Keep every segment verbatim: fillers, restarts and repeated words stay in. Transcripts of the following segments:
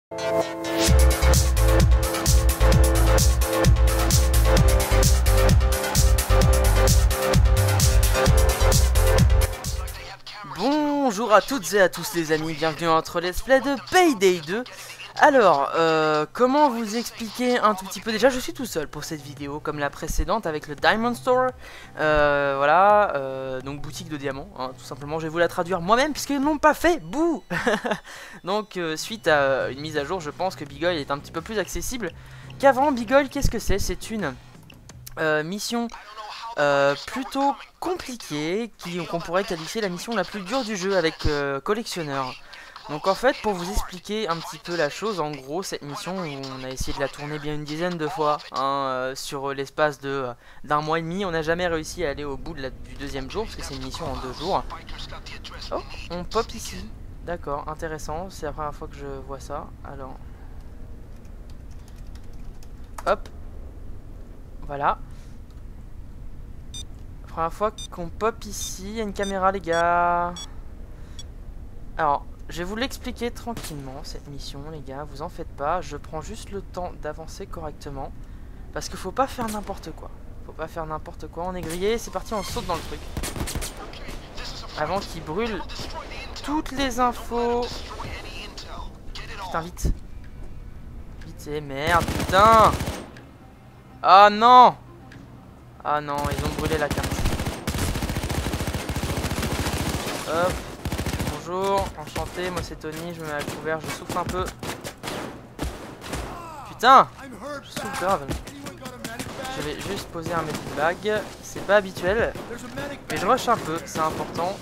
Bonjour à toutes et à tous les amis, bienvenue dans notre let's play de Payday deux. Alors, euh, comment vous expliquer un tout petit peu? Déjà, je suis tout seul pour cette vidéo, comme la précédente avec le Diamond Store. Euh, voilà, euh, donc boutique de diamants, hein, tout simplement. Je vais vous la traduire moi-même puisqu'ils n'ont pas fait. Bouh. Donc, euh, suite à une mise à jour, je pense que Big Oil est un petit peu plus accessible qu'avant. Big Oil, qu'est-ce que c'est? C'est une euh, mission euh, plutôt compliquée, qui qu'on pourrait qualifier la mission la plus dure du jeu avec euh, collectionneur. Donc en fait, pour vous expliquer un petit peu la chose, en gros, cette mission, on a essayé de la tourner bien une dizaine de fois, hein, euh, sur l'espace de euh, d'un mois et demi. On n'a jamais réussi à aller au bout de la, du deuxième jour, parce que c'est une mission en deux jours. Oh, on pop ici. D'accord, intéressant, c'est la première fois que je vois ça. Alors, hop, voilà. Première fois qu'on pop ici, il y a une caméra les gars. Alors, je vais vous l'expliquer tranquillement cette mission les gars, vous en faites pas. Je prends juste le temps d'avancer correctement. Parce qu'il faut pas faire n'importe quoi. Faut pas faire n'importe quoi, on est grillé, c'est parti, on saute dans le truc. Avant qu'il brûle toutes les infos. Putain, vite. Vite, et merde, putain. Ah non. Ah non, ils ont brûlé la carte. Hop. Bonjour, enchanté, moi c'est Tony, je me mets à couvert, je souffle un peu. Putain, je souffle grave. Je vais juste poser un medic bag, c'est pas habituel, mais je rush un peu, c'est important.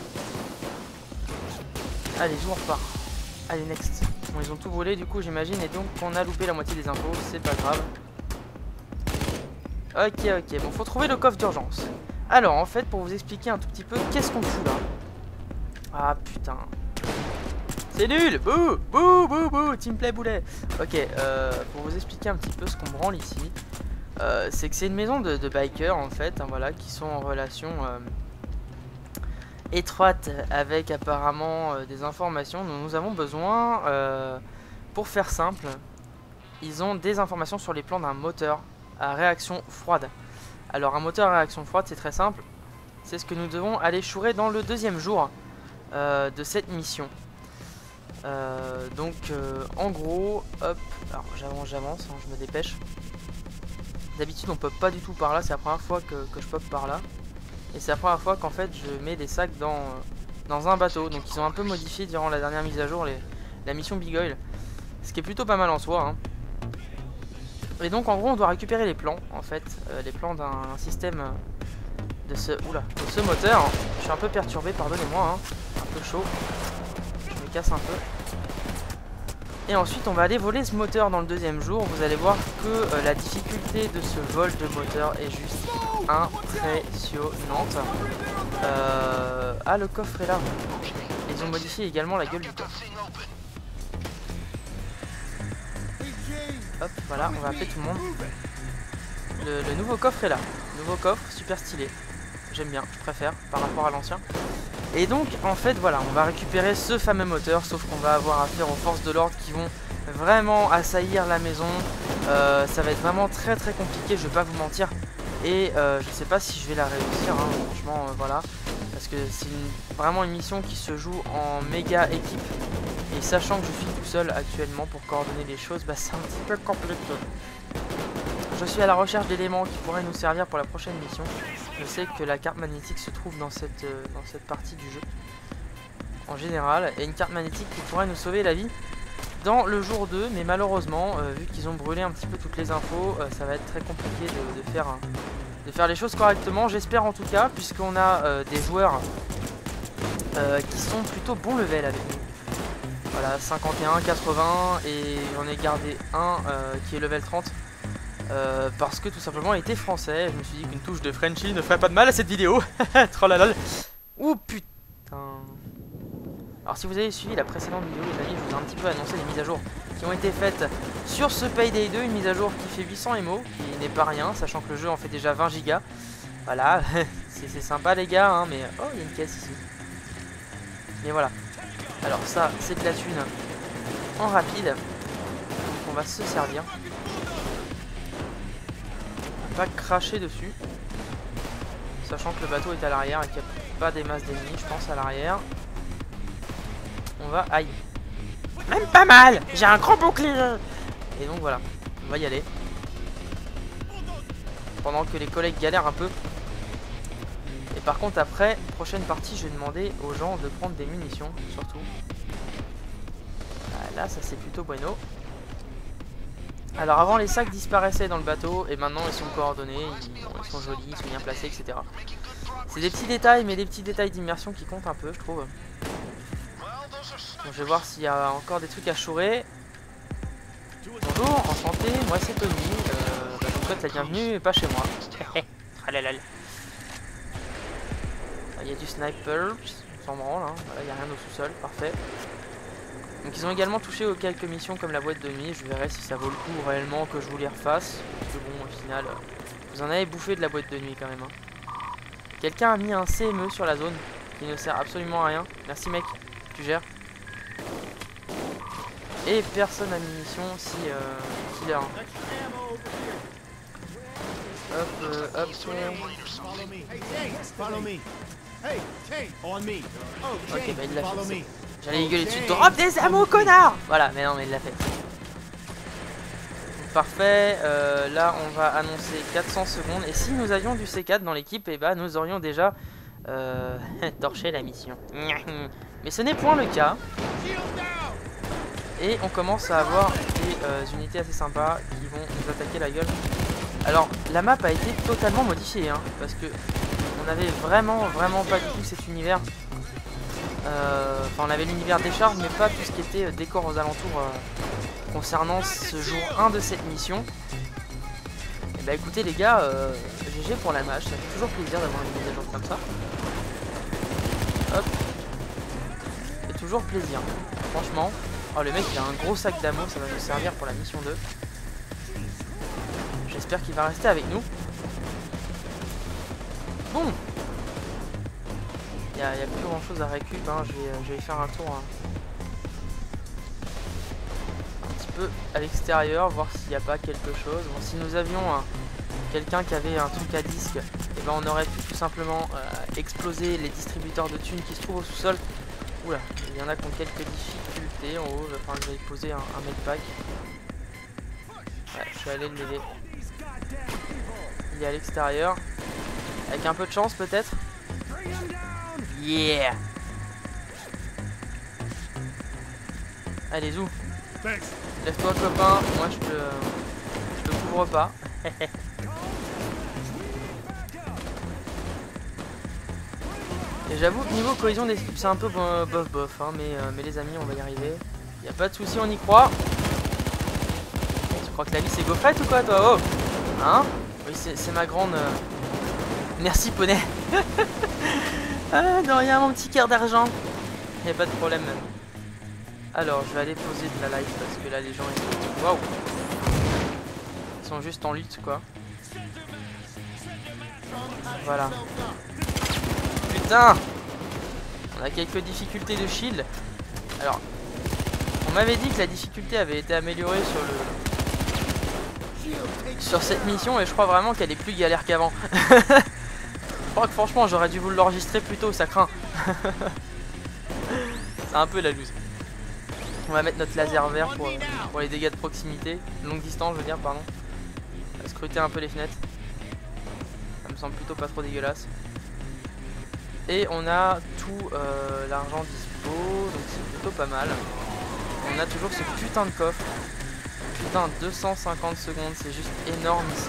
Allez, je vous repars. Allez, next. Bon, ils ont tout brûlé du coup j'imagine, et donc on a loupé la moitié des infos, c'est pas grave. Ok, ok, bon, faut trouver le coffre d'urgence. Alors, en fait, pour vous expliquer un tout petit peu, qu'est-ce qu'on fout là? Ah putain. C'est nul. Bouh, bouh, bouh, bouh. Teamplay boulet. Ok, euh, pour vous expliquer un petit peu ce qu'on branle ici, euh, c'est que c'est une maison de, de bikers en fait, hein, voilà, qui sont en relation euh, étroite avec apparemment euh, des informations dont nous avons besoin. Euh, pour faire simple, ils ont des informations sur les plans d'un moteur à réaction froide. Alors un moteur à réaction froide, c'est très simple. C'est ce que nous devons aller chourer dans le deuxième jour Euh, de cette mission. Euh, donc euh, en gros, hop, alors j'avance, j'avance, hein, je me dépêche. D'habitude on pop pas du tout par là, c'est la première fois que, que je pop par là. Et c'est la première fois qu'en fait je mets des sacs dans, euh, dans un bateau. Donc ils ont un peu modifié durant la dernière mise à jour les, la mission Big Oil. Ce qui est plutôt pas mal en soi, hein. Et donc en gros on doit récupérer les plans en fait, euh, les plans d'un système de ce, oula, de ce moteur. Je suis un peu perturbé, pardonnez-moi, hein. Un peu chaud, je me casse un peu. Et ensuite on va aller voler ce moteur dans le deuxième jour. Vous allez voir que euh, la difficulté de ce vol de moteur est juste impressionnante. euh... Ah, le coffre est là. Ils ont modifié également la gueule du coffre. Hop, voilà, on va appeler tout le monde. Le, le nouveau coffre est là. Nouveau coffre, super stylé. J'aime bien, je préfère par rapport à l'ancien. Et donc en fait voilà, on va récupérer ce fameux moteur, sauf qu'on va avoir affaire aux forces de l'ordre qui vont vraiment assaillir la maison. euh, Ça va être vraiment très très compliqué, je vais pas vous mentir. Et euh, je sais pas si je vais la réussir, hein, franchement, euh, voilà. Parce que c'est une, vraiment une mission qui se joue en méga équipe. Et sachant que je suis tout seul actuellement pour coordonner les choses, bah c'est un petit peu compliqué. Je suis à la recherche d'éléments qui pourraient nous servir pour la prochaine mission. Je sais que la carte magnétique se trouve dans cette, euh, dans cette partie du jeu en général, et une carte magnétique qui pourrait nous sauver la vie dans le jour deux, mais malheureusement euh, vu qu'ils ont brûlé un petit peu toutes les infos, euh, ça va être très compliqué de, de, faire, de faire les choses correctement, j'espère en tout cas, puisqu'on a euh, des joueurs euh, qui sont plutôt bon level avec nous. Voilà, cinquante et un, quatre-vingts, et j'en ai gardé un euh, qui est level trente. Euh, parce que tout simplement il était français. Je me suis dit qu'une touche de Frenchie ne ferait pas de mal à cette vidéo. Trollolol. Ouh putain. Alors si vous avez suivi la précédente vidéo les amis, je vous ai un petit peu annoncé les mises à jour qui ont été faites sur ce Payday deux. Une mise à jour qui fait huit cents M O, qui n'est pas rien, sachant que le jeu en fait déjà vingt gigas. Voilà, c'est sympa les gars, hein, mais... Oh, il y a une caisse ici. Mais voilà. Alors ça, c'est de la thune en rapide. on va se servir. Pas cracher dessus. Sachant que le bateau est à l'arrière et qu'il n'y a pas des masses d'ennemis, je pense, à l'arrière. On va... Aïe. Même pas mal. J'ai un gros bouclier. Et donc voilà, on va y aller. Pendant que les collègues galèrent un peu. Et par contre après, prochaine partie, je vais demander aux gens de prendre des munitions, surtout. Ah, là, ça c'est plutôt bueno. Alors avant, les sacs disparaissaient dans le bateau et maintenant ils sont coordonnés, ils, bon, ils sont jolis, ils sont bien placés, et cetera. C'est des petits détails, mais des petits détails d'immersion qui comptent un peu, je trouve. Bon, je vais voir s'il y a encore des trucs à chourer. Bonjour, enchanté, moi c'est Tony. Euh, bah, je vous souhaite la bienvenue, mais pas chez moi. Tralalal. Il y a du sniper, on s'en branle, hein. Voilà, il n'y a rien au sous-sol, parfait. Donc ils ont également touché aux quelques missions comme la boîte de nuit. Je verrai si ça vaut le coup réellement que je vous les refasse. Parce que bon, au final, vous en avez bouffé de la boîte de nuit quand même. Hein. Quelqu'un a mis un C M E sur la zone qui ne sert absolument à rien. Merci mec, tu gères. Et personne à munitions si euh, killer. Hop, euh, hop. Ok, bah il l'a fait. J'allais gueuler dessus. Drop des ammo, connard! Voilà, mais non, mais il l'a fait. Parfait. Euh, là, on va annoncer quatre cents secondes. Et si nous avions du C quatre dans l'équipe, et eh bah, nous aurions déjà euh, torché la mission. Mais ce n'est point le cas. Et on commence à avoir des euh, unités assez sympas qui vont nous attaquer la gueule. Alors, la map a été totalement modifiée, hein, parce que on avait vraiment, vraiment pas du tout cet univers. Euh, enfin, on avait l'univers des chars, mais pas tout ce qui était décor aux alentours euh, concernant ce jour un de cette mission. Et bah écoutez les gars, euh, G G pour la match, ça fait toujours plaisir d'avoir une mise à jour comme ça. Hop. Ça fait toujours plaisir, franchement. Oh le mec il a un gros sac d'ammo, ça va nous servir pour la mission deux. J'espère qu'il va rester avec nous. Bon. Il n'y a, a plus grand chose à récup, hein. je, vais, je vais faire un tour hein. un petit peu à l'extérieur, voir s'il n'y a pas quelque chose. Bon, si nous avions hein, quelqu'un qui avait un truc à disque, et ben on aurait pu tout simplement euh, exploser les distributeurs de thunes qui se trouvent au sous-sol. Oula, il y en a qui ont quelques difficultés en haut, enfin je vais poser un, un medpack. Ouais, je suis allé le lever. Il est à l'extérieur. Avec un peu de chance peut-être. Yeah. Allez zou. Lève-toi copain, moi je te, je te couvre pas. Et j'avoue que niveau cohésion d'équipe c'est un peu bof bof hein, mais, euh, mais les amis on va y arriver. Y a pas de souci, on y croit. Tu crois que la vie c'est gaufrette ou quoi toi? Oh hein. Oui c'est ma grande... Euh... Merci poney. Ah non rien mon petit cœur d'argent. Y a pas de problème même. Alors je vais aller poser de la live parce que là les gens ils sont... Waouh. Ils sont juste en lutte quoi. Voilà. Putain. On a quelques difficultés de shield. Alors on m'avait dit que la difficulté avait été améliorée sur le sur cette mission et je crois vraiment qu'elle est plus galère qu'avant. Je crois que franchement j'aurais dû vous l'enregistrer plus tôt, ça craint. C'est un peu la loose. On va mettre notre laser vert pour, pour les dégâts de proximité, longue distance je veux dire, pardon. On va scruter un peu les fenêtres. Ça me semble plutôt pas trop dégueulasse. Et on a tout euh, l'argent dispo, donc c'est plutôt pas mal. On a toujours ce putain de coffre. Putain, deux cent cinquante secondes, c'est juste énormissime.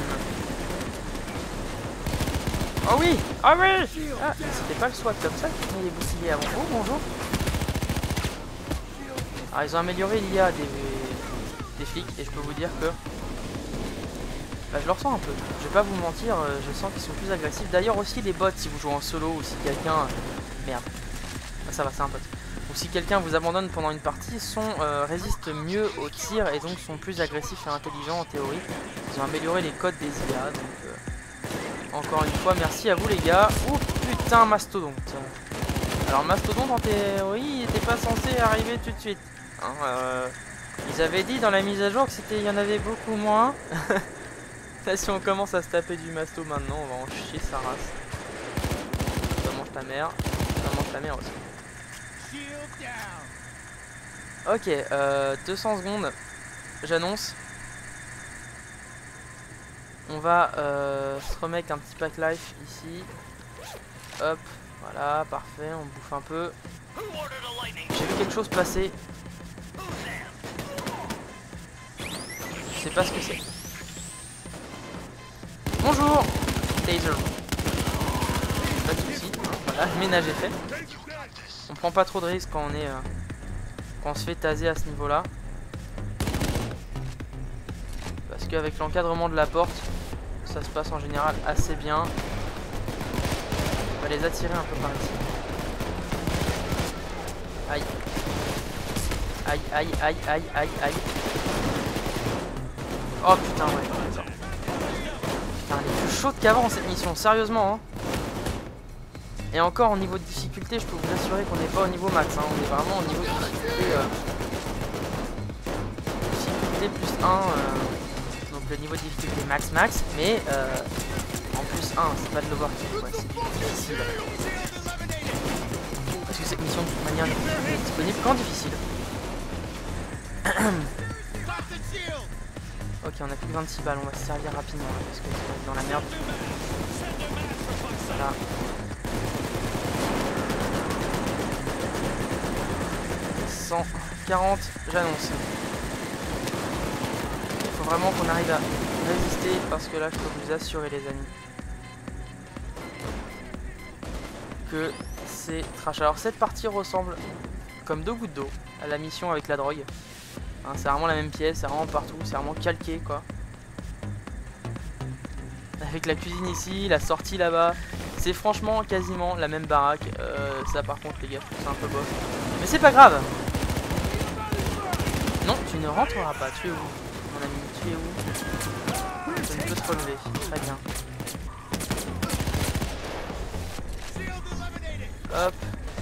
Oh oui! Ah oui! Ah, c'était pas le SWAT comme ça qui venait les bousiller avant. Oh bonjour! Alors ils ont amélioré l'I A des, des flics et je peux vous dire que bah, je le ressens un peu. Je vais pas vous mentir, euh, je sens qu'ils sont plus agressifs. D'ailleurs aussi les bots si vous jouez en solo ou si quelqu'un... Merde. Ah, ça va, c'est un pote. Ou si quelqu'un vous abandonne pendant une partie, sont, euh, résistent mieux aux tirs et donc sont plus agressifs et intelligents en théorie. Ils ont amélioré les codes des I A. Donc, euh, encore une fois, merci à vous les gars. Oh putain, mastodonte. Alors mastodonte en théorie, il n'était pas censé arriver tout de suite. Hein, euh, Ils avaient dit dans la mise à jour que c'était, il y en avait beaucoup moins. Là, si on commence à se taper du masto maintenant, on va en chier sa race. Ça mange ta mère, ça mange ta mère aussi. Ok, euh, deux cents secondes, j'annonce. On va euh, se remettre un petit pack life ici. Hop, voilà, parfait, on bouffe un peu. J'ai vu quelque chose passer. Je sais pas ce que c'est. Bonjour, taser. Pas de soucis, voilà, le ménage est fait. On prend pas trop de risques quand on est, euh, quand on se fait taser à ce niveau-là. Parce qu'avec l'encadrement de la porte, ça se passe en général assez bien. On va les attirer un peu par ici. Aïe. Aïe, aïe, aïe, aïe, aïe, aïe. Oh putain, ouais. Putain, elle est plus chaude qu'avant cette mission, sérieusement. Hein. Et encore au niveau de difficulté, je peux vous assurer qu'on n'est pas au niveau max. Hein. On est vraiment au niveau de difficulté, euh... difficulté plus un. Euh... Donc le niveau de difficulté max max. Mais euh... en plus un, c'est pas de l'overkill. Ouais, c'est difficile. Parce que cette mission de toute manière n'est disponible qu'en difficile. Ok, on a plus que vingt-six balles, on va se servir rapidement hein, parce que ça va être dans la merde. Voilà. cent quarante, j'annonce. Il faut vraiment qu'on arrive à résister parce que là je peux vous assurer les amis que c'est trash. Alors cette partie ressemble comme deux gouttes d'eau à la mission avec la drogue. Hein, c'est vraiment la même pièce, c'est vraiment partout, c'est vraiment calqué quoi. Avec la cuisine ici, la sortie là-bas, c'est franchement quasiment la même baraque. Euh, ça par contre les gars, je trouve ça un peu bof. Mais c'est pas grave. Non, tu ne rentreras pas, tu es où mon ami, tu es où? Ça ne peut se relever, très bien. Hop.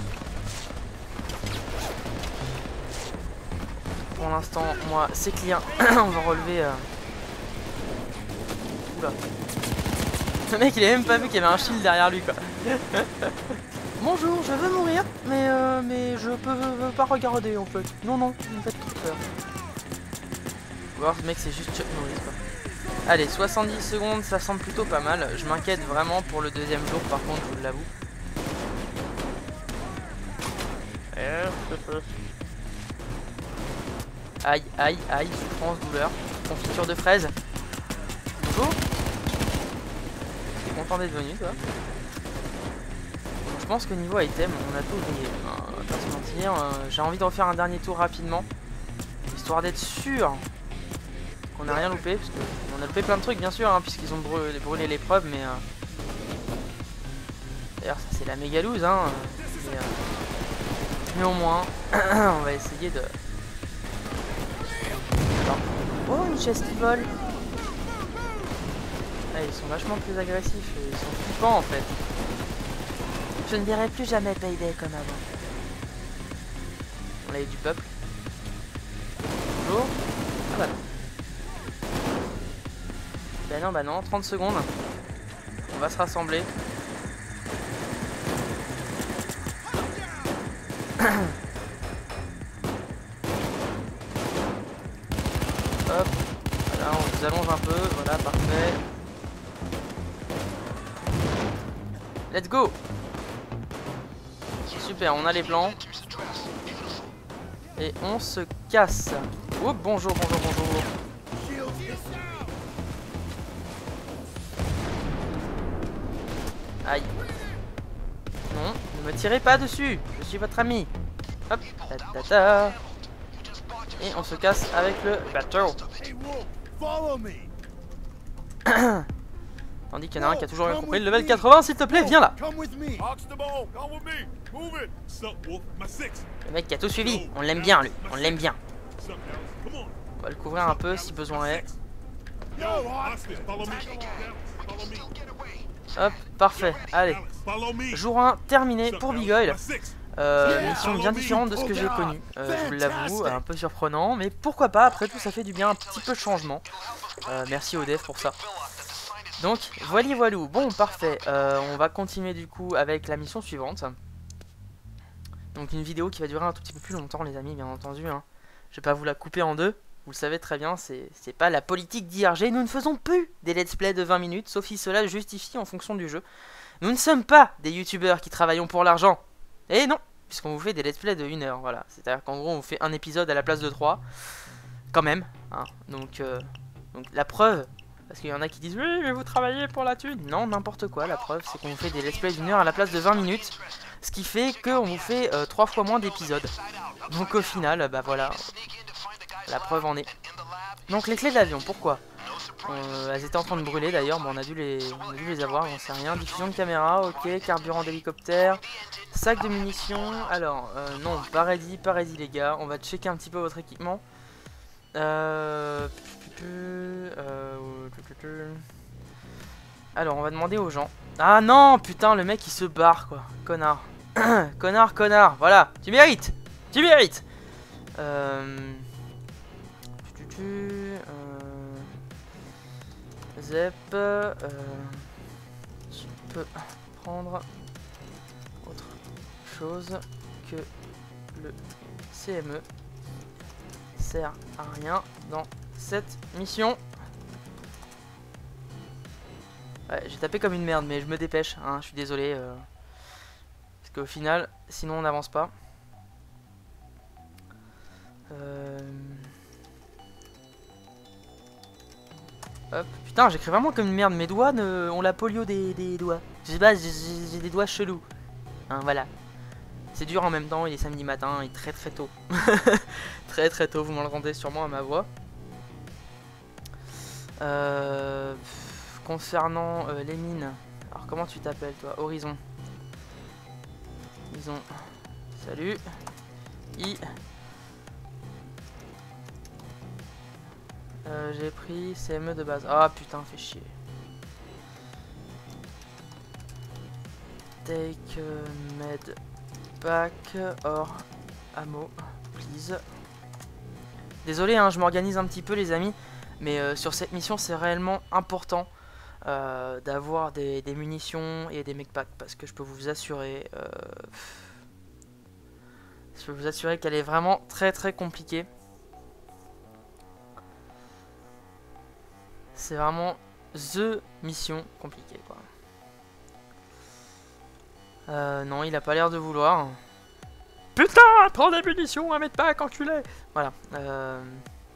Pour l'instant, moi, c'est client. On va relever... Euh... Oula. Le mec, il a même pas vu qu'il y avait un shield derrière lui, quoi. Bonjour, je veux mourir, mais euh, mais je peux, veux pas regarder, en fait. Non, non, vous me faites trop peur. Voir, ce mec, c'est juste Chuck Norris, quoi. Allez, soixante-dix secondes, ça semble plutôt pas mal. Je m'inquiète vraiment pour le deuxième jour, par contre, je vous l'avoue. Aïe, aïe, aïe, souffrance, douleur. Confiture de fraises. Bonjour. Je suis content d'être venu, toi. Je pense que niveau item, on a tout oublié. Euh, on va pas se mentir. Euh, J'ai envie de refaire un dernier tour rapidement. Histoire d'être sûr qu'on n'a rien loupé. Parce qu'on a loupé plein de trucs, bien sûr, hein, puisqu'ils ont brûlé, brûlé l'épreuve. Mais. Euh... D'ailleurs, ça c'est la méga loose, hein. Mais, euh... mais au moins, on va essayer de. Oh, une chaise qui vole. Ah, ils sont vachement plus agressifs, ils sont flippants en fait. Je ne verrai plus jamais Payday comme avant. On a eu du peuple. Bonjour. Ah bah non. Bah non, bah non, trente secondes. On va se rassembler. Hop, voilà, on vous allonge un peu, voilà, parfait. Let's go. Super, on a les plans. Et on se casse. Oh, bonjour, bonjour, bonjour. Aïe. Non, ne me tirez pas dessus, je suis votre ami. Hop, ta ta ta. Et on se casse avec le bateau. Tandis qu'il y en a un qui a toujours rien compris. Le level quatre-vingts, s'il te plaît, viens là. Le mec qui a tout suivi, on l'aime bien lui, on l'aime bien. On va le couvrir un peu si besoin est. Hop, parfait, allez. Jour un terminé pour Big Oil. Euh, mission bien différente de ce que j'ai connu, euh, je vous l'avoue, un peu surprenant, mais pourquoi pas, après tout ça fait du bien, un petit peu de changement. Euh, merci au dev pour ça. Donc, voili voilou, bon parfait, euh, on va continuer du coup avec la mission suivante. Donc une vidéo qui va durer un tout petit peu plus longtemps les amis, bien entendu, hein. Je vais pas vous la couper en deux, vous le savez très bien, c'est pas la politique d'I R G, nous ne faisons plus des let's play de vingt minutes, sauf si cela justifie en fonction du jeu. Nous ne sommes pas des youtubeurs qui travaillons pour l'argent. Et non, puisqu'on vous fait des let's play de une heure, voilà. C'est-à-dire qu'en gros, on vous fait un épisode à la place de trois. Quand même, hein. Donc, euh, donc la preuve, parce qu'il y en a qui disent « Oui, mais vous travaillez pour la thune !» Non, n'importe quoi, la preuve, c'est qu'on vous fait des let's play d'une heure à la place de vingt minutes. Ce qui fait qu'on vous fait euh, trois fois moins d'épisodes. Donc au final, bah voilà, la preuve en est. Donc les clés de l'avion, pourquoi ? Euh, elles étaient en train de brûler d'ailleurs, bon, on, a dû les, on a dû les avoir, j'en sais rien. Diffusion de caméra, ok, carburant d'hélicoptère, sac de munitions. Alors, euh, non, pas ready, pas ready les gars, on va checker un petit peu votre équipement. Euh... euh... Alors, on va demander aux gens. Ah non, putain, le mec il se barre quoi, connard. Connard, connard, voilà, tu mérites, tu mérites. Euh... Euh... Zep, euh... tu peux prendre autre chose que le C M E. Sert à rien dans cette mission. Ouais, j'ai tapé comme une merde, mais je me dépêche, hein, je suis désolé. Euh... Parce qu'au final, sinon on n'avance pas. Euh... Hop. Putain, j'écris vraiment comme une merde. Mes doigts, ne... on la polio des, des doigts. Je sais pas, j'ai des doigts chelous. Hein, voilà. C'est dur en même temps, il est samedi matin, il est très très tôt. Très très tôt, vous m'entendez sûrement à ma voix. Euh... Concernant euh, les mines. Alors comment tu t'appelles toi? Horizon. Horizon. Salut. I. Euh, j'ai pris C M E de base. Ah putain, fait chier. Take uh, med pack or ammo, please. Désolé, hein, je m'organise un petit peu les amis, mais euh, sur cette mission c'est réellement important euh, d'avoir des, des munitions et des medpacks parce que je peux vous assurer, euh, je peux vous assurer qu'elle est vraiment très très compliquée. C'est vraiment THE mission compliquée quoi. Euh, non, il a pas l'air de vouloir. Putain, prends des munitions, un medpack, enculé. Voilà. Euh...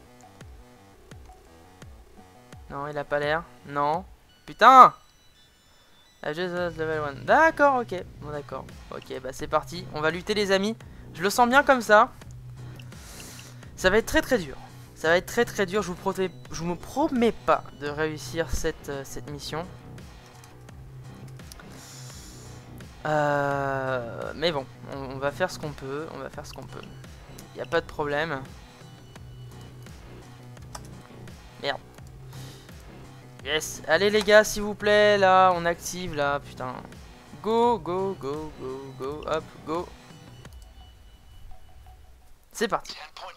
Non, il a pas l'air. Non. Putain. Level un. D'accord, ok. Bon, d'accord. Ok, bah c'est parti. On va lutter les amis. Je le sens bien comme ça. Ça va être très très dur. Ça va être très très dur, je vous, promets, je vous me promets pas de réussir cette, euh, cette mission. Euh, mais bon, on, on va faire ce qu'on peut, on va faire ce qu'on peut. Il n'y a pas de problème. Merde. Yes, allez les gars, s'il vous plaît, là, on active, là, putain. Go, go, go, go, go, hop, go. C'est parti.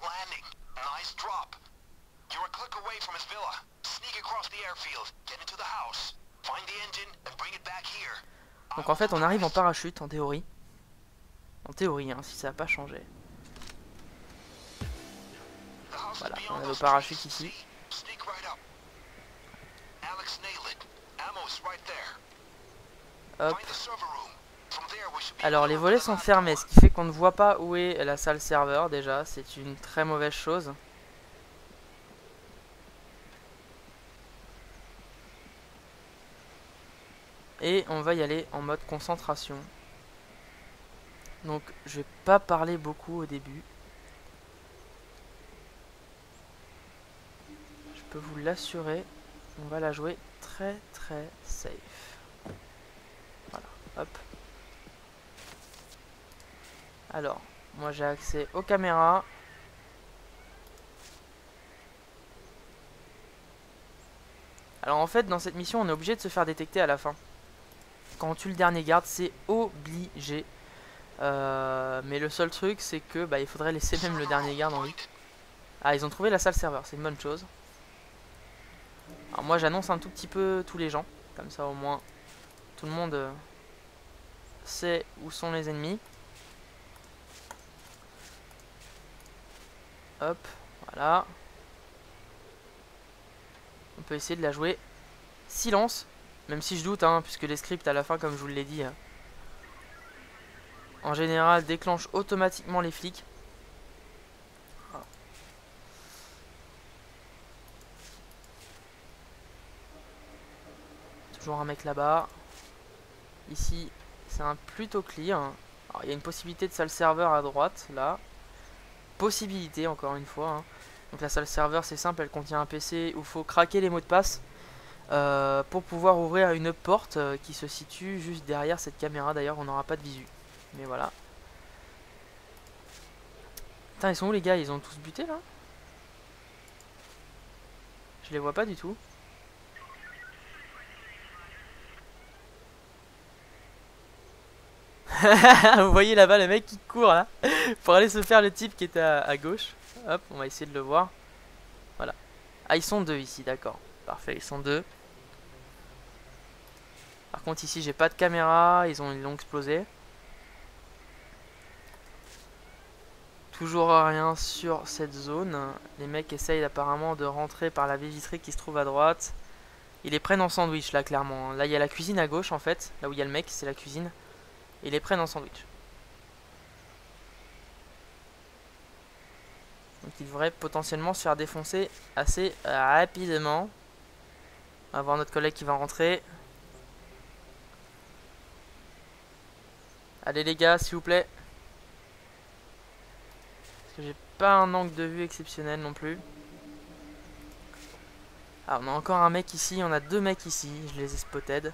Donc en fait on arrive en parachute en théorie. En théorie hein, si ça n'a pas changé. Voilà, on a le parachute ici. Hop. Alors les volets sont fermés, ce qui fait qu'on ne voit pas où est la salle serveur déjà, c'est une très mauvaise chose. Et on va y aller en mode concentration. Donc je vais pas parler beaucoup au début. Je peux vous l'assurer, on va la jouer très très safe. Voilà, hop. Alors, moi j'ai accès aux caméras. Alors en fait dans cette mission on est obligé de se faire détecter à la fin. Quand on tue le dernier garde, c'est obligé. Euh, mais le seul truc, c'est que bah, il faudrait laisser même le dernier garde en vie. Ah, ils ont trouvé la salle serveur, c'est une bonne chose. Alors moi j'annonce un tout petit peu tous les gens, comme ça au moins tout le monde euh, sait où sont les ennemis. Hop, voilà. On peut essayer de la jouer silence, même si je doute, hein, puisque les scripts à la fin, comme je vous l'ai dit, hein, en général déclenchent automatiquement les flics. Toujours un mec là-bas. Ici, c'est un plutôt clear. Alors, il y a une possibilité de salle serveur à droite, là. Possibilité, encore une fois. Hein. Donc la salle serveur, c'est simple, elle contient un P C où il faut craquer les mots de passe euh, pour pouvoir ouvrir une porte euh, qui se situe juste derrière cette caméra. D'ailleurs, on n'aura pas de visu. Mais voilà. Putain, ils sont où les gars? Ils ont tous buté, là? Je les vois pas du tout. Vous voyez là-bas le mec qui court là pour aller se faire le type qui était à, à gauche. Hop, on va essayer de le voir. Voilà. Ah, ils sont deux ici, d'accord. Parfait, ils sont deux. Par contre ici j'ai pas de caméra, ils ont ils l'ont explosé. Toujours rien sur cette zone. Les mecs essayent apparemment de rentrer par la baie vitrée qui se trouve à droite. Ils les prennent en sandwich là clairement. Là il y a la cuisine à gauche en fait. Là où il y a le mec, c'est la cuisine. Ils les prennent en sandwich. Donc ils devraient potentiellement se faire défoncer assez rapidement. On va voir notre collègue qui va rentrer. Allez les gars, s'il vous plaît. Parce que j'ai pas un angle de vue exceptionnel non plus. Ah, on a encore un mec ici, on a deux mecs ici, je les ai spotted.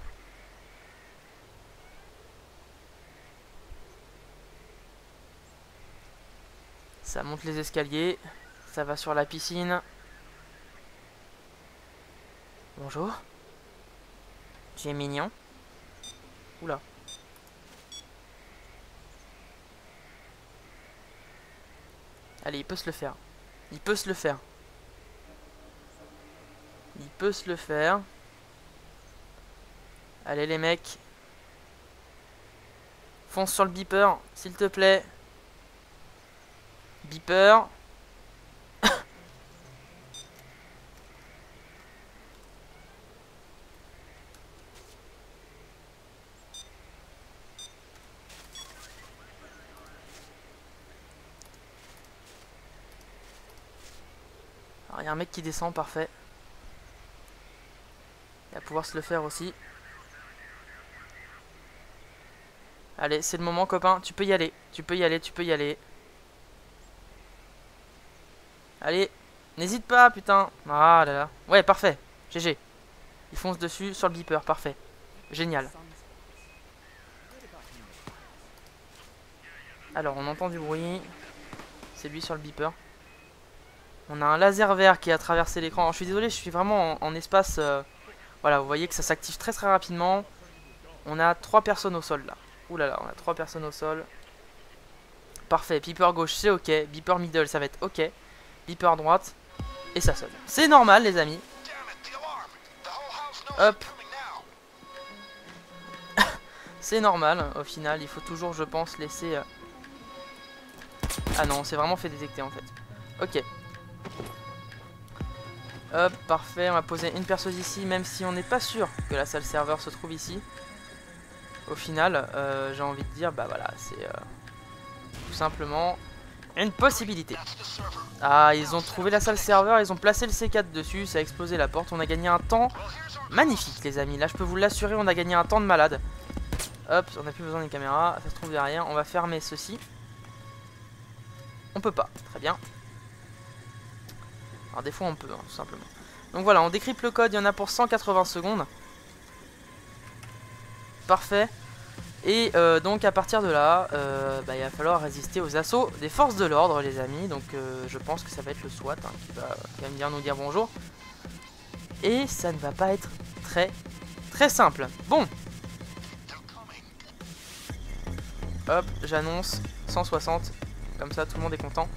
Ça monte les escaliers, ça va sur la piscine. Bonjour. Tu es mignon. Oula. Allez, il peut se le faire. Il peut se le faire. Il peut se le faire. Allez les mecs. Fonce sur le beeper, s'il te plaît. Beeper. Alors il y a un mec qui descend, parfait. Il va pouvoir se le faire aussi. Allez, c'est le moment copain, tu peux y aller. Tu peux y aller, tu peux y aller. Allez, n'hésite pas, putain. Ah là là. Ouais, parfait. G G. Il fonce dessus sur le beeper, parfait. Génial. Alors, on entend du bruit. C'est lui sur le beeper. On a un laser vert qui a traversé l'écran. Je suis désolé, je suis vraiment en, en espace... Euh, voilà, vous voyez que ça s'active très très rapidement. On a trois personnes au sol, là. Ouh là là, on a trois personnes au sol. Parfait, beeper gauche, c'est ok. Beeper middle, ça va être ok. Beeper droite, et ça sonne. C'est normal, les amis. Hop. C'est normal, au final. Il faut toujours, je pense, laisser... Euh... Ah non, on s'est vraiment fait détecter, en fait. Ok. Hop, parfait. On va poser une perceuse ici, même si on n'est pas sûr que la salle serveur se trouve ici. Au final, euh, j'ai envie de dire, bah voilà, c'est euh, tout simplement une possibilité. Ah, ils ont trouvé la salle serveur, ils ont placé le C quatre dessus, ça a explosé la porte. On a gagné un temps magnifique, les amis. Là, je peux vous l'assurer, on a gagné un temps de malade. Hop, on n'a plus besoin des caméras, ça se trouve derrière. On va fermer ceci. On peut pas, très bien. Alors des fois on peut, hein, tout simplement. Donc voilà, on décrypte le code, il y en a pour cent quatre-vingts secondes. Parfait. Et euh, donc à partir de là, euh, bah, il va falloir résister aux assauts des forces de l'ordre, les amis. Donc euh, je pense que ça va être le SWAT hein, qui va quand même bien nous dire bonjour. Et ça ne va pas être très très simple. Bon. Hop, j'annonce cent soixante. Comme ça, tout le monde est content.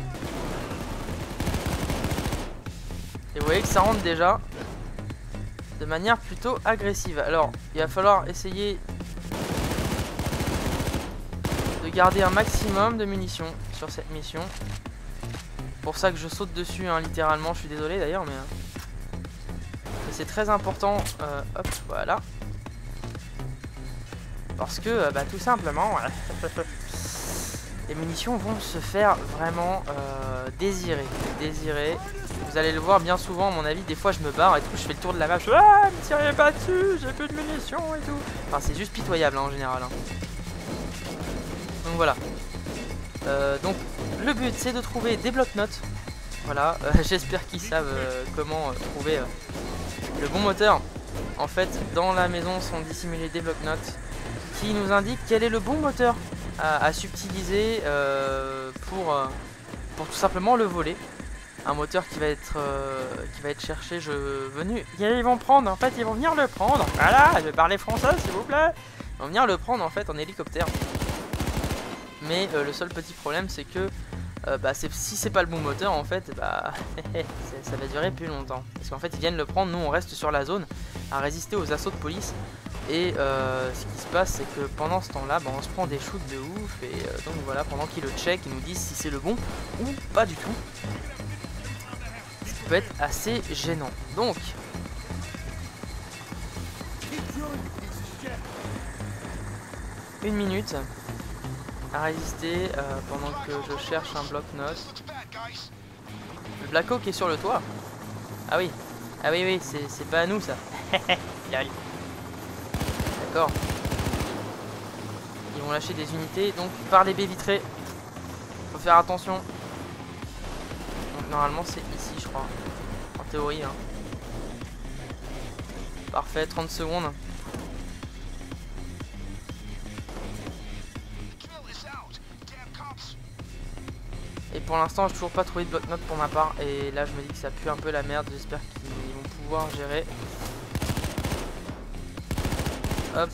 Et vous voyez que ça rentre déjà de manière plutôt agressive. Alors, il va falloir essayer de garder un maximum de munitions sur cette mission. Pour ça que je saute dessus, hein, littéralement. Je suis désolé d'ailleurs, mais, mais c'est très important. Euh, hop, voilà. Parce que, euh, bah, tout simplement, les munitions vont se faire vraiment euh, désirer. Désirer. Vous allez le voir bien souvent, à mon avis. Des fois, je me barre et tout. Je fais le tour de la map. Je fais, ah, me tirez pas dessus, j'ai plus de munitions et tout. Enfin, c'est juste pitoyable, hein, en général. Hein. Donc voilà. Euh, donc, le but, c'est de trouver des blocs-notes. Voilà. Euh, J'espère qu'ils savent euh, comment euh, trouver euh, le bon moteur. En fait, dans la maison sont dissimulés des blocs-notes qui nous indiquent quel est le bon moteur à, à subtiliser euh, pour, euh, pour tout simplement le voler. Un moteur qui va être euh, qui va être cherché, je venu. Ils vont prendre, en fait, ils vont venir le prendre. Voilà, je vais parler français, s'il vous plaît. Ils vont venir le prendre en fait en hélicoptère. Mais euh, le seul petit problème, c'est que euh, bah, si c'est pas le bon moteur, en fait, bah, ça va durer plus longtemps. Parce qu'en fait, ils viennent le prendre. Nous, on reste sur la zone à résister aux assauts de police. Et euh, ce qui se passe, c'est que pendant ce temps-là, bah, on se prend des shoots de ouf. Et euh, donc voilà, pendant qu'ils le check, ils nous disent si c'est le bon ou pas du tout. Ce qui peut être assez gênant. Donc, une minute à résister euh, pendant que je cherche un bloc-notes. Le Black Hawk est sur le toit. Ah oui, ah oui, oui, c'est pas à nous ça. D'accord. Ils vont lâcher des unités, donc par les baies vitrées. Faut faire attention. Donc normalement c'est ici, je crois. En théorie. Hein. Parfait, trente secondes. Et pour l'instant, j'ai toujours pas trouvé de bloc-notes pour ma part. Et là, je me dis que ça pue un peu la merde. J'espère qu'ils vont pouvoir gérer. Hop.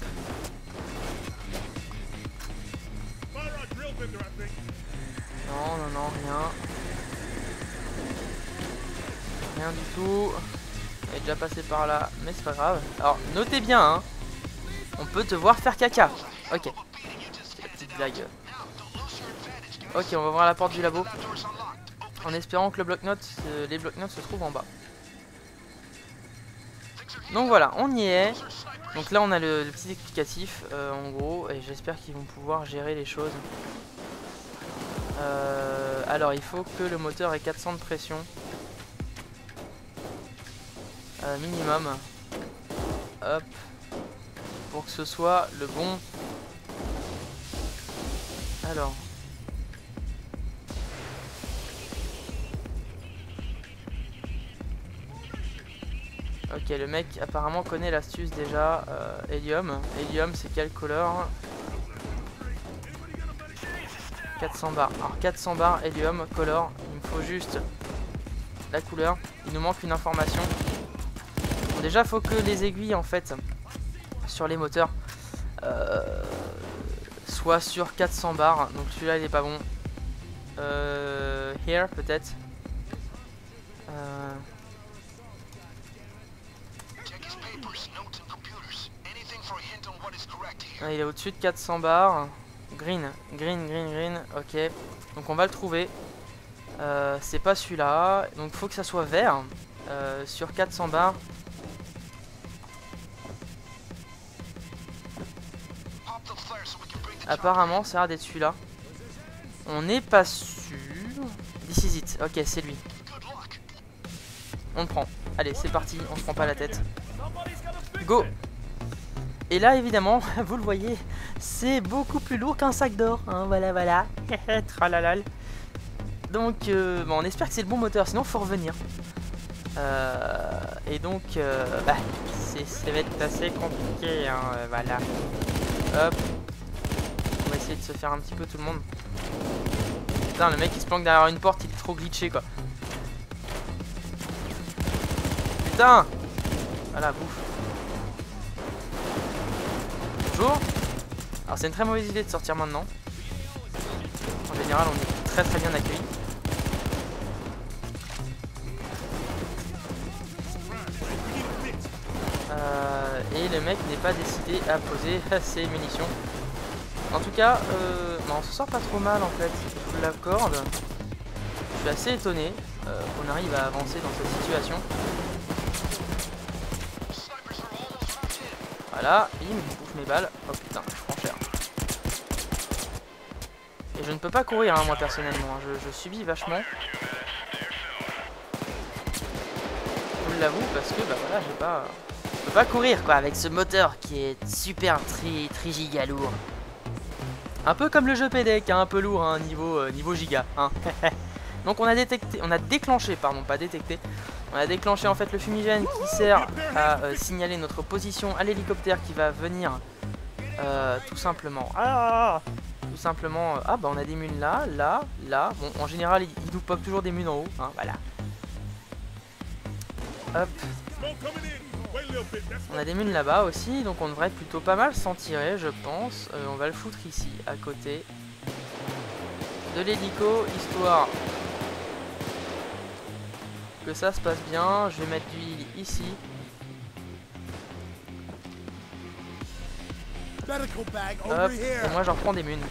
Non, non, non, rien. Rien du tout. Elle est déjà passé par là, mais c'est pas grave. Alors, notez bien, hein. On peut te voir faire caca. Ok. C'est la petite blague. Ok, on va ouvrir la porte du labo. En espérant que le bloc-notes, euh, les bloc-notes se trouvent en bas. Donc voilà, on y est. Donc là, on a le, le petit explicatif, euh, en gros. Et j'espère qu'ils vont pouvoir gérer les choses. Euh, alors, il faut que le moteur ait quatre cents de pression. Euh, minimum. Hop. Pour que ce soit le bon. Alors. Ok, le mec apparemment connaît l'astuce déjà. Euh, hélium. Hélium, c'est quelle couleur? quatre cents bars. Alors quatre cents bars, hélium, color. Il me faut juste la couleur. Il nous manque une information. Bon, déjà, faut que les aiguilles en fait sur les moteurs euh, soient sur quatre cents bars. Donc celui-là, il est pas bon. Euh, here peut-être. Euh, Ah, il est au-dessus de quatre cents bars. Green, green, green, green. Ok. Donc on va le trouver. Euh, c'est pas celui-là. Donc il faut que ça soit vert. Euh, sur quatre cents bars. Apparemment, ça a l'air d'être celui-là. On n'est pas sûr. This is it. Ok, c'est lui. On le prend. Allez, c'est parti. On se prend pas la tête. Go! Et là, évidemment, vous le voyez, c'est beaucoup plus lourd qu'un sac d'or. Hein, voilà, voilà. Tralalal. Donc, euh, bon, on espère que c'est le bon moteur, sinon il faut revenir. Euh, et donc, euh, bah, ça va être assez compliqué. Hein, euh, voilà. Hop. On va essayer de se faire un petit peu tout le monde. Putain, le mec il se planque derrière une porte, il est trop glitché quoi. Putain! Voilà, bouffe. Bonjour. Alors c'est une très mauvaise idée de sortir maintenant. En général on est très très bien accueillis. Euh, et le mec n'est pas décidé à poser ses munitions. En tout cas, euh, non, on se sort pas trop mal en fait, je vous l'accorde. Je suis assez étonné euh, qu'on arrive à avancer dans cette situation. Voilà, bim, je bouffe mes balles. Oh putain, je prends cher. Et je ne peux pas courir hein, moi personnellement, hein. je, je subis vachement. Je vous l'avoue parce que bah voilà, j'ai pas... Je peux pas courir quoi avec ce moteur qui est super tri, tri giga lourd. Un peu comme le jeu P D E C, hein, un peu lourd hein, niveau, euh, niveau giga. Hein. Donc on a détecté, on a déclenché, pardon, pas détecté. On a déclenché en fait le fumigène qui sert à euh, signaler notre position à l'hélicoptère qui va venir euh, tout simplement. Ah, tout simplement. Euh, ah bah on a des munes là, là, là. Bon, en général il, il nous pop toujours des munes en haut. Hein, voilà. Hop. On a des munes là-bas aussi, donc on devrait plutôt pas mal s'en tirer, je pense. Euh, on va le foutre ici, à côté de l'hélico, histoire que ça se passe bien. Je vais mettre du heal ici. Hop, et moi j'en reprends des munes.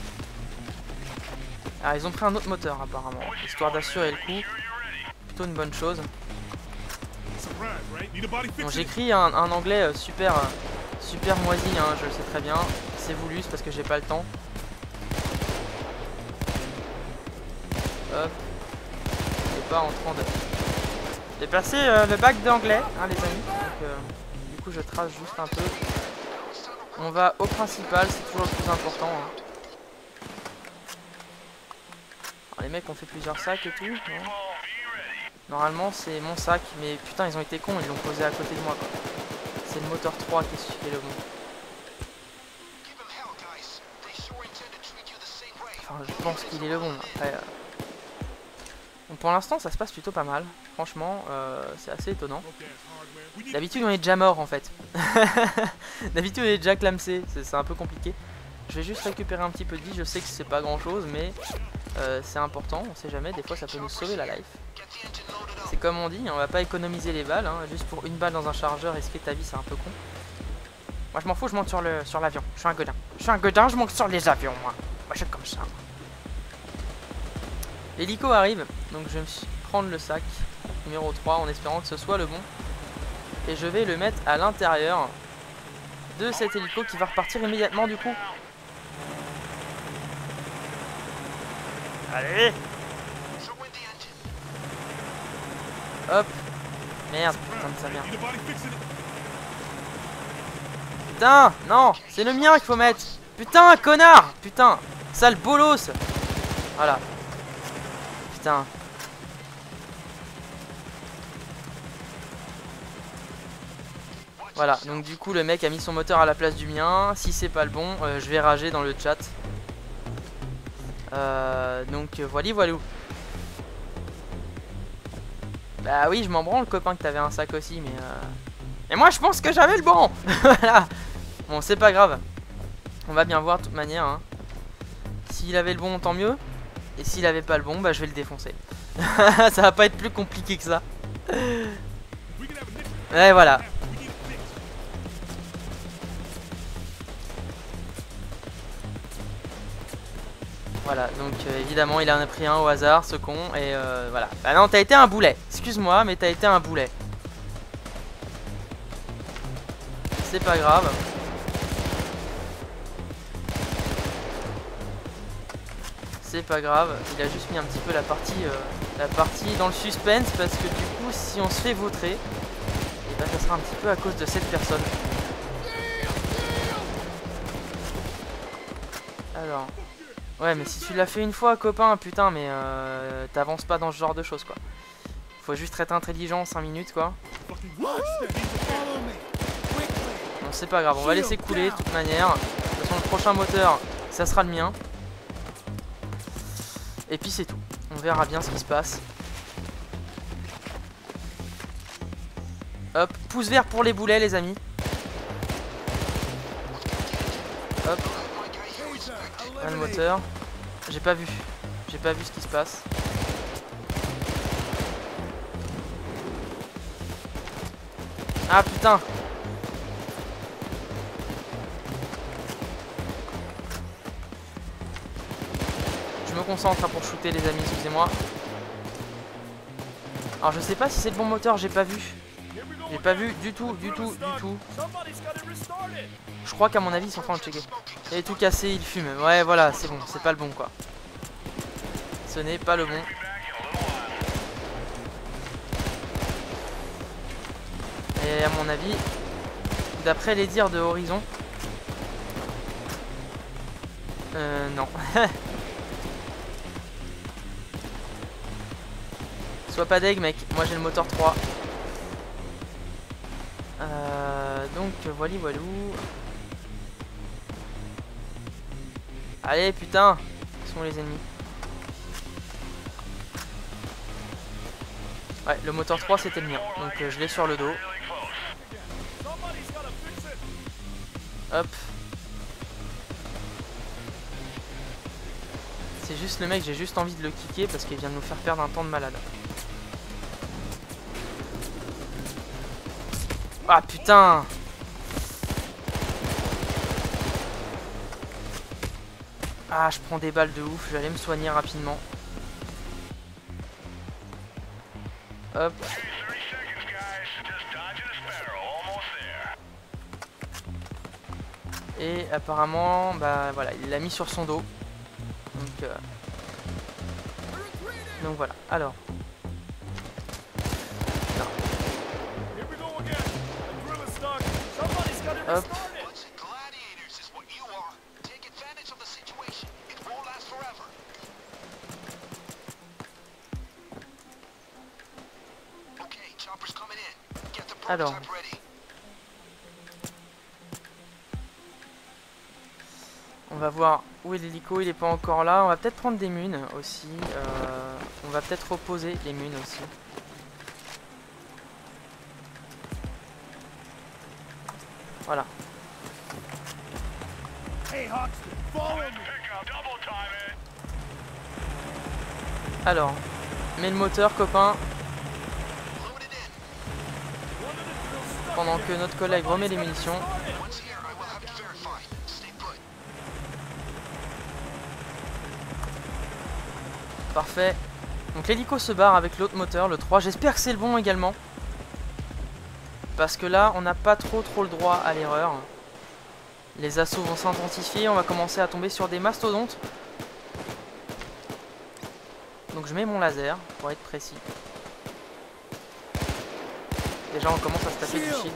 Alors ils ont pris un autre moteur apparemment, histoire d'assurer le coup. Plutôt une bonne chose. Bon, j'écris un, un anglais euh, super euh, super moisi, hein, je le sais très bien. C'est voulu, c'est parce que j'ai pas le temps. Hop. Je suis pas en train de dépasser euh, le bac d'anglais, hein, les amis. Donc, euh, du coup, je trace juste un peu. On va au principal, c'est toujours le plus important. Hein. Alors, les mecs ont fait plusieurs sacs et tout. Non. Normalement c'est mon sac, mais putain ils ont été cons, ils l'ont posé à côté de moi quoi. C'est le moteur trois qui est, qui est le bon. Enfin je pense qu'il est le bon. Après, euh... donc, pour l'instant ça se passe plutôt pas mal. Franchement euh, c'est assez étonnant. D'habitude on est déjà mort en fait. D'habitude on est déjà clamsé, c'est un peu compliqué. Je vais juste récupérer un petit peu de vie, je sais que c'est pas grand chose mais euh, c'est important, on sait jamais, des fois ça peut nous sauver la life. C'est comme on dit, on va pas économiser les balles, hein. Juste pour une balle dans un chargeur, risquer ta vie c'est un peu con. Moi je m'en fous, je monte sur le sur l'avion, je suis un godin. Je suis un godin, je monte sur les avions moi. Moi je suis comme ça. L'hélico arrive, donc je vais me prendre le sac numéro trois en espérant que ce soit le bon. Et je vais le mettre à l'intérieur de cet hélico qui va repartir immédiatement du coup. Allez! Hop. Merde, putain de sa merde. Putain, non, c'est le mien qu'il faut mettre. Putain, connard. Putain, sale bolos. Voilà. Putain. Voilà, donc du coup le mec a mis son moteur à la place du mien. Si c'est pas le bon, euh, je vais rager dans le chat. Euh, donc voilà, voilà. Bah oui, je m'en branle, le copain, que t'avais un sac aussi, mais euh... Et moi, je pense que j'avais le bon. Voilà. Bon, c'est pas grave. On va bien voir, de toute manière. Hein. S'il avait le bon, tant mieux. Et s'il avait pas le bon, bah je vais le défoncer. Ça va pas être plus compliqué que ça. Et voilà. Voilà, donc euh, évidemment il en a pris un au hasard, ce con, et euh, voilà. Bah non, t'as été un boulet, excuse-moi, mais t'as été un boulet. C'est pas grave. C'est pas grave, il a juste mis un petit peu la partie, euh, la partie dans le suspense, parce que du coup, si on se fait vautrer, et bah ça sera un petit peu à cause de cette personne. Alors... Ouais, mais si tu l'as fait une fois, copain, putain, mais euh, t'avances pas dans ce genre de choses, quoi. Faut juste être intelligent cinq minutes, quoi. Bon, c'est pas grave, on va laisser couler, de toute manière. De toute façon, le prochain moteur, ça sera le mien. Et puis c'est tout. On verra bien ce qui se passe. Hop, pouce vert pour les boulets, les amis. Hop. Un moteur. J'ai pas vu. J'ai pas vu ce qui se passe. Ah putain. Je me concentre hein, pour shooter les amis, excusez-moi. Alors je sais pas si c'est le bon moteur, j'ai pas vu. J'ai pas vu du tout, du tout, du tout. Je crois qu'à mon avis ils sont en train de checker. Il est tout cassé, il fume. Ouais voilà, c'est bon, c'est pas le bon quoi. Ce n'est pas le bon. Et à mon avis, d'après les dires de Horizon... Euh non. Sois pas deg mec, moi j'ai le moteur trois. Euh, donc voilà voilou. Allez putain, où sont les ennemis? Ouais, le moteur trois c'était le mien, donc euh, je l'ai sur le dos. Hop. C'est juste le mec, j'ai juste envie de le kicker parce qu'il vient de nous faire perdre un temps de malade. Ah putain! Ah, je prends des balles de ouf, je vais aller me soigner rapidement. Hop. Et apparemment, bah voilà, il l'a mis sur son dos. Donc, euh... Donc voilà, alors. Non. Hop. Alors. On va voir où est l'hélico, il est pas encore là. On va peut-être prendre des munes aussi. Euh, on va peut-être reposer les munes aussi. Voilà. Alors, mets le moteur copain. Pendant que notre collègue remet les munitions. Parfait. Donc l'hélico se barre avec l'autre moteur, le trois. J'espère que c'est le bon également. Parce que là, on n'a pas trop trop le droit à l'erreur. Les assauts vont s'intensifier. On va commencer à tomber sur des mastodontes. Donc je mets mon laser pour être précis. Déjà on commence à se taper du shield.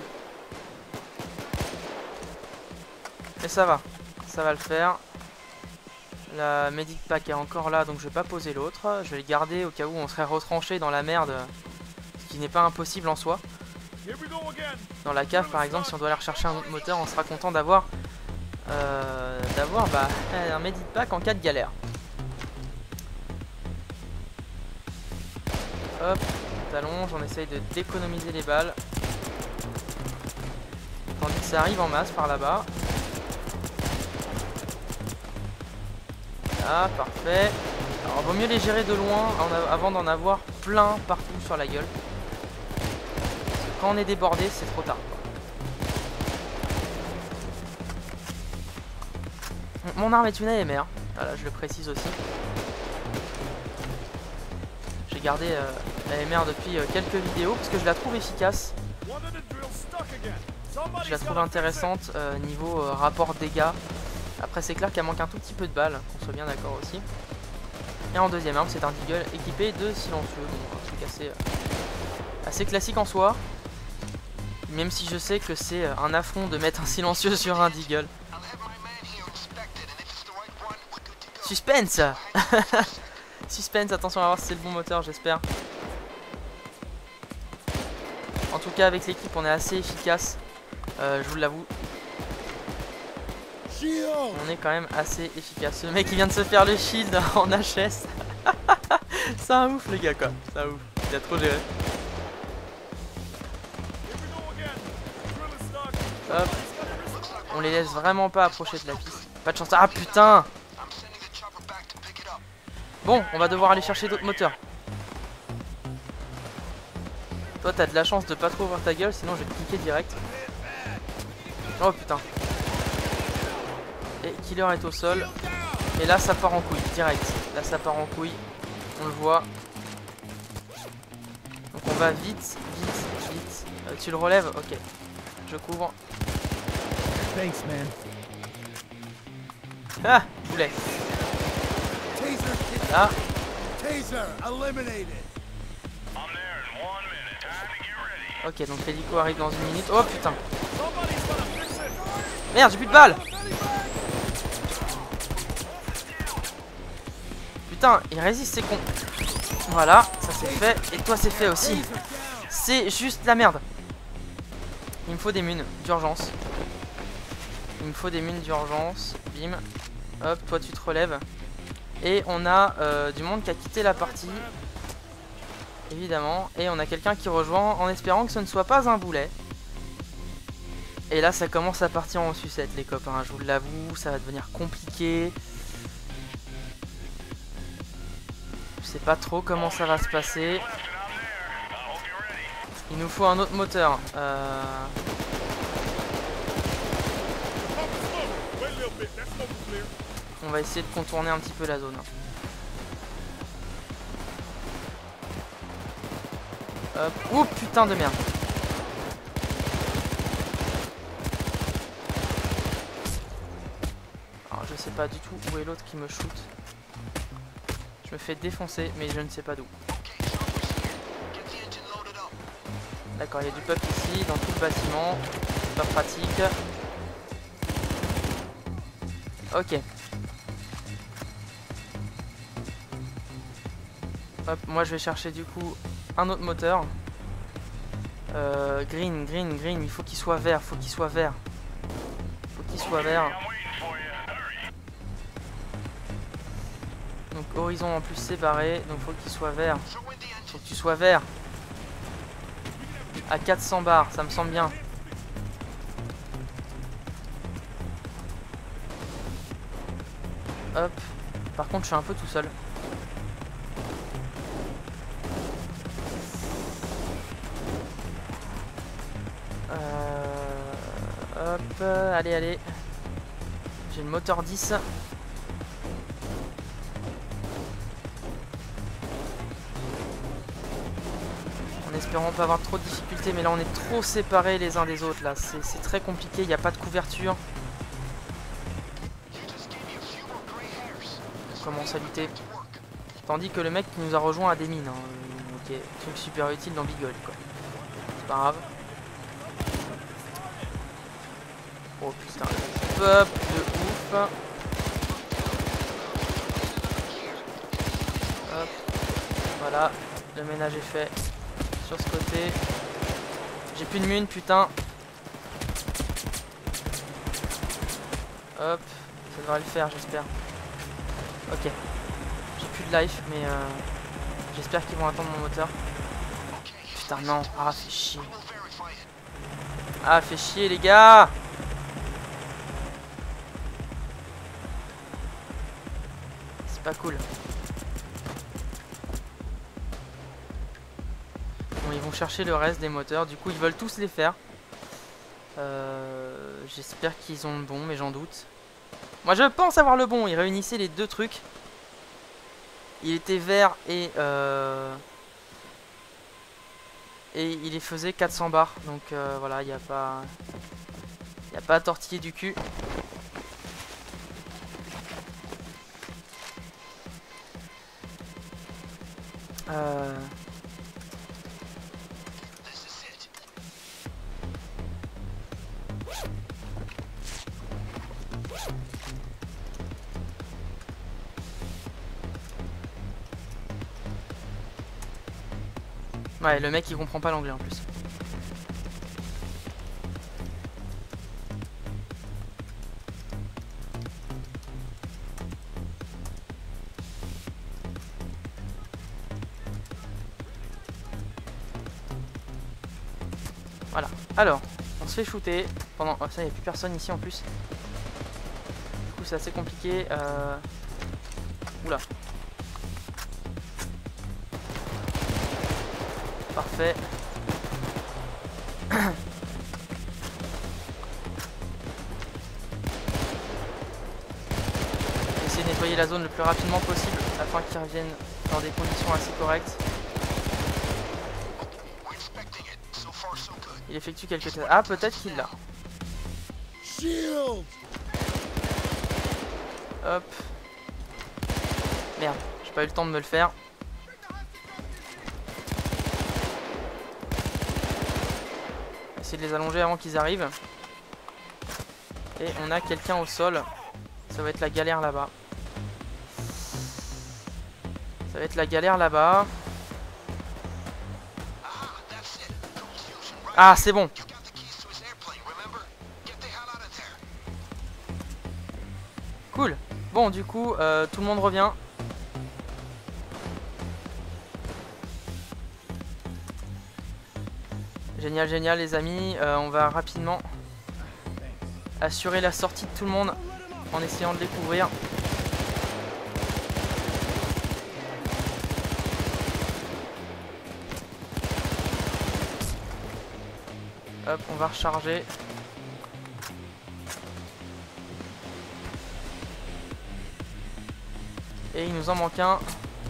Mais ça va. Ça va le faire. La medic pack est encore là, donc je vais pas poser l'autre. Je vais le garder au cas où on serait retranché dans la merde, ce qui n'est pas impossible en soi. Dans la cave par exemple, si on doit aller rechercher un autre moteur, on sera content d'avoir euh, d'avoir bah, un medic pack en cas de galère. Hop, t'allonges, on essaye de d'économiser les balles. Tandis que ça arrive en masse par là-bas. Ah, parfait. Alors, vaut mieux les gérer de loin avant d'en avoir plein partout sur la gueule. Parce que quand on est débordé, c'est trop tard. Mon arme est une A M R. Voilà, je le précise aussi. J'ai gardé euh, l'A M R depuis euh, quelques vidéos parce que je la trouve efficace. Je la trouve intéressante euh, niveau euh, rapport dégâts. Après c'est clair qu'elle manque un tout petit peu de balles, qu'on soit bien d'accord aussi. Et en deuxième arme c'est un Deagle équipé de silencieux, bon, un truc assez, euh, assez classique en soi. Même si je sais que c'est un affront de mettre un silencieux sur un Deagle. Suspense. Suspense, attention à voir si c'est le bon moteur, j'espère. En tout cas avec l'équipe on est assez efficace, euh, je vous l'avoue. On est quand même assez efficace. Le mec il vient de se faire le shield en H S. C'est un ouf le gars quoi. C'est un ouf. Il a trop géré. Hop. On les laisse vraiment pas approcher de la piste. Pas de chance. Ah putain. Bon, on va devoir aller chercher d'autres moteurs. Toi, t'as de la chance de pas trop ouvrir ta gueule, sinon je vais te cliquer direct. Oh putain. Et Killer est au sol. Et là, ça part en couille, direct. Là, ça part en couille. On le voit. Donc on va vite, vite, vite. Euh, tu le relèves? Ok. Je couvre. Thanks, man. Ah, boulet. Là. Ok, donc l'hélico arrive dans une minute. Oh putain. Merde, j'ai plus de balles. Putain, il résiste, c'est con. Voilà, ça c'est fait. Et toi c'est fait aussi. C'est juste la merde. Il me faut des munes d'urgence. Il me faut des munes d'urgence. Bim. Hop, toi tu te relèves. Et on a euh, du monde qui a quitté la partie. Évidemment. Et on a quelqu'un qui rejoint en espérant que ce ne soit pas un boulet. Et là ça commence à partir en sucette les copains. Je vous l'avoue, ça va devenir compliqué. Je sais pas trop comment ça va se passer. Il nous faut un autre moteur. Euh... On va essayer de contourner un petit peu la zone. Hop. Oh putain de merde. Alors je sais pas du tout où est l'autre qui me shoot. Je me fais défoncer mais je ne sais pas d'où. D'accord, il y a du peuple ici dans tout le bâtiment. C'est pas pratique. Ok. Hop, moi je vais chercher du coup un autre moteur. Euh, green, green, green, il faut qu'il soit vert, faut qu'il soit vert. Faut qu'il soit vert. Donc horizon en plus c'est barré, donc faut qu'il soit vert. Faut que tu sois vert. À quatre cents bars, ça me semble bien. Hop. Par contre je suis un peu tout seul. Euh, hop, allez, allez. J'ai le moteur dix. En espérant pas avoir trop de difficultés, mais là on est trop séparés les uns des autres. Là, c'est très compliqué, il n'y a pas de couverture. On commence à lutter. Tandis que le mec qui nous a rejoint a des mines. Hein. Ok, truc super utile dans Bigol, quoi. C'est pas grave. Oh putain, le peuple de ouf. Hop. Voilà, le ménage est fait sur ce côté. J'ai plus de mune, putain. Hop, ça devrait le faire, j'espère. Ok. J'ai plus de life, mais euh, j'espère qu'ils vont attendre mon moteur. Putain, non. Ah, fait chier. Ah, fait chier, les gars. C'est pas cool. Bon, ils vont chercher le reste des moteurs. Du coup, ils veulent tous les faire. Euh, J'espère qu'ils ont le bon, mais j'en doute. Moi, je pense avoir le bon. Ils réunissaient les deux trucs. Il était vert et... Euh, et il les faisait quatre cents bars. Donc euh, voilà, il n'y a pas... Il n'y a pas à tortiller du cul. Euh... Ouais, le mec il comprend pas l'anglais en plus. Voilà. Alors, on se fait shooter pendant... Oh, ça, il n'y a plus personne ici en plus. Du coup, c'est assez compliqué. Euh... Oula. parfait. Essayer de nettoyer la zone le plus rapidement possible afin qu'ils reviennent dans des conditions assez correctes. Il effectue quelques tests. Ah, peut-être qu'il l'a. Hop. Merde, j'ai pas eu le temps de me le faire. Essayer de les allonger avant qu'ils arrivent. Et on a quelqu'un au sol. Ça va être la galère là-bas. Ça va être la galère là-bas. Ah, c'est bon. Cool. Bon, du coup, euh, tout le monde revient. Génial, génial, les amis. Euh, on va rapidement assurer la sortie de tout le monde en essayant de les couvrir. Hop, on va recharger. Et il nous en manque un.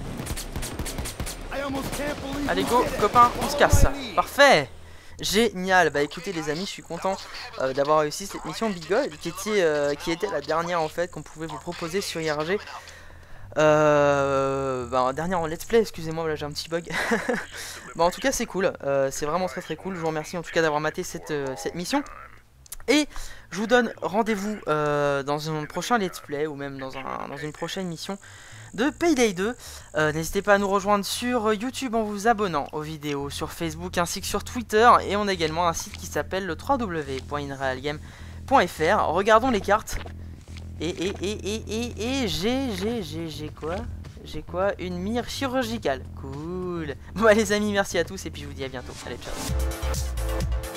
Allez go, copain, on se casse. Parfait. Génial. Bah écoutez les amis, je suis content euh, d'avoir réussi cette mission Big Gold qui était, euh, qui était la dernière en fait qu'on pouvait vous proposer sur I R G. Euh, bah, dernière en let's play, excusez-moi, là j'ai un petit bug. Bah en tout cas c'est cool, euh, c'est vraiment très très cool. Je vous remercie en tout cas d'avoir maté cette, euh, cette mission. Et je vous donne rendez-vous euh, dans un prochain let's play ou même dans, un, dans une prochaine mission de Payday deux. Euh, N'hésitez pas à nous rejoindre sur YouTube en vous abonnant aux vidéos, sur Facebook ainsi que sur Twitter. Et on a également un site qui s'appelle le w w w point inrealgame point f r. Regardons les cartes. Et et et et et et j'ai j'ai j'ai j'ai quoi J'ai quoi Une mire chirurgicale. Cool. Bon bah les amis, merci à tous et puis je vous dis à bientôt. Allez, ciao.